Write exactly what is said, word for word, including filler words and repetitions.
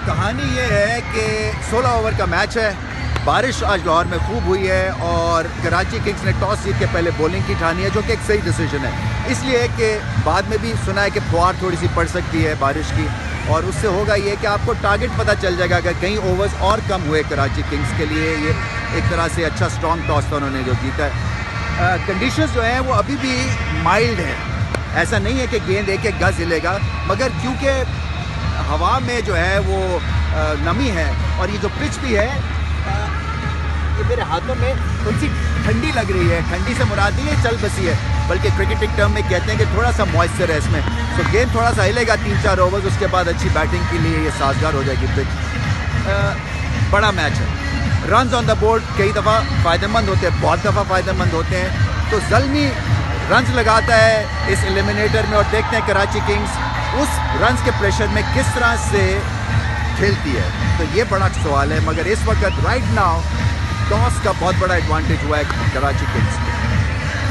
कहानी ये है कि सोलह ओवर का मैच है। बारिश आज लाहौर में खूब हुई है और कराची किंग्स ने टॉस जीत के पहले बॉलिंग की ठानी है, जो कि एक सही डिसीजन है। इसलिए कि बाद में भी सुना है कि फुहार थोड़ी सी पड़ सकती है बारिश की, और उससे होगा ये कि आपको टारगेट पता चल जाएगा। अगर कहीं ओवर्स और कम हुए कराची किंग्स के लिए, ये एक तरह से अच्छा स्ट्रॉन्ग टॉस था उन्होंने जो जीता है। कंडीशंस जो हैं वो अभी भी माइल्ड हैं, ऐसा नहीं है कि गेंद एक एक गज हिलेगा, मगर क्योंकि हवा में जो है वो आ, नमी है और ये जो पिच भी है आ, ये मेरे हाथों में थोड़ी सी ठंडी लग रही है। ठंडी से मुराद नहीं है चल बसी है, बल्कि क्रिकेटिंग टर्म में कहते हैं कि थोड़ा सा मॉइस्चर है इसमें। तो गेंद थोड़ा सा हिलेगा तीन चार ओवर्स, उसके बाद अच्छी बैटिंग के लिए ये साजगार हो जाएगी पिच। बड़ा मैच है, रन्स ऑन द बोर्ड कई दफ़ा फ़ायदेमंद होते हैं, बहुत दफ़ा फ़ायदेमंद होते हैं। तो ज़ल्मी रन्स लगाता है इस एलिमिनेटर में, और देखते हैं कराची किंग्स उस रन्स के प्रेशर में किस तरह से खेलती है। तो ये बड़ा सवाल है, मगर इस वक्त राइट नाउ टॉस का बहुत बड़ा एडवांटेज हुआ है कराची किंग्स।